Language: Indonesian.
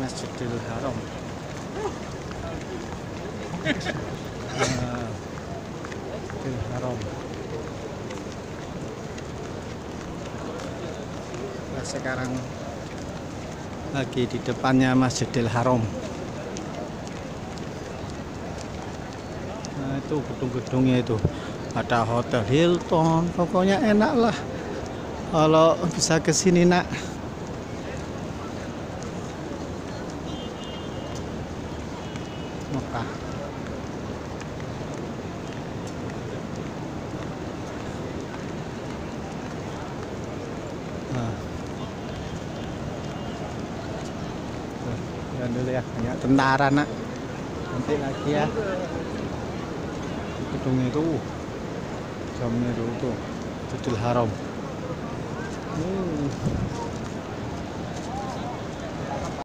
Masjidil Haram. Masjidil Haram. Nah, sekarang lagi di depannya Masjidil Haram. Nah, itu gedung-gedungnya itu. Ada Hotel Hilton, pokoknya enak lah kalau bisa ke sini, nak. Mekah. Nah. Tuh, dulu ya, banyak tentara, nak. Nanti lagi ya. Gedungnya itu, jamnya itu tuh, Masjidil Haram.